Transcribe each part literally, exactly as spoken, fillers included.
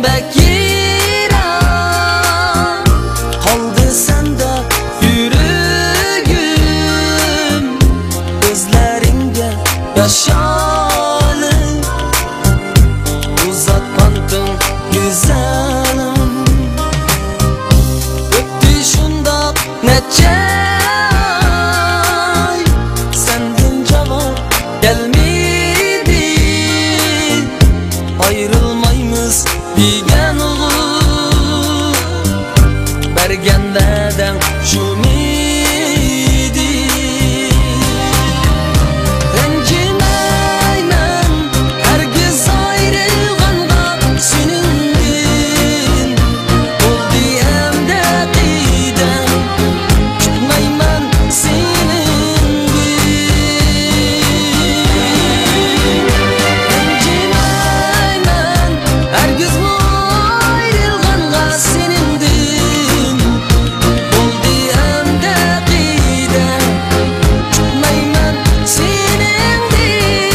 bek yiran, kaldı sende yüreğim. Gözlerinde yaşalı, uzatmadın güzelim. Öptü şunda neçe ay, senden cevap gelmedi. Ayrılmayımız diyen olur, bergenlerden şu miydi? Rencimeymen herkes ayrılganda senindir. Oldu emde giden, çıkmayman senindir. Rencimeymen herkes ayrılganda senindir. Oldu emde giden, çıkmayman senindir.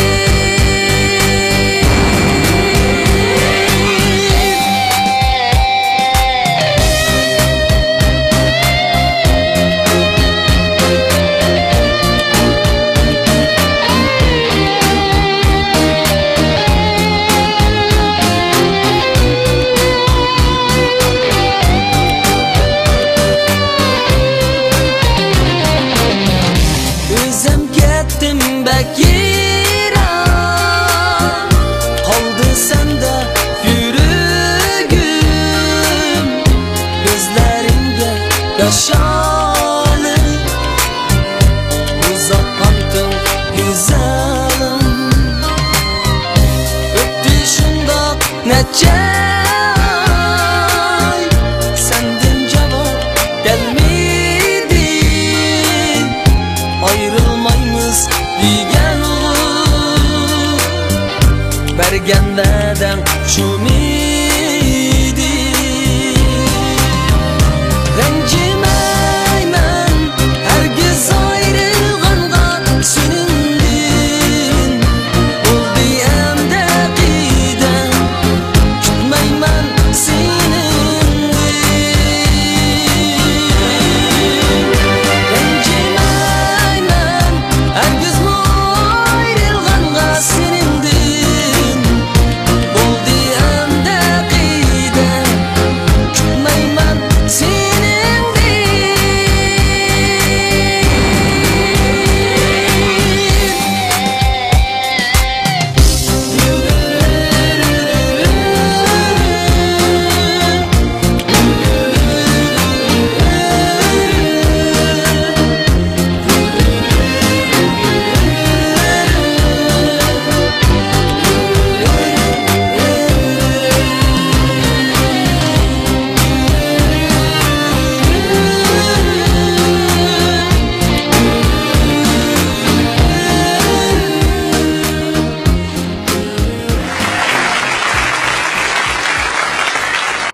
Özüm kettim bek yiran, kaldı sende yüreğim. Gözlerinde yaşalı, uzatmadın güzelim. Öptü şunda neçe ay, senden cevap gelmedi. Ayrılmayımız diyen olur, bergenlerden şu mi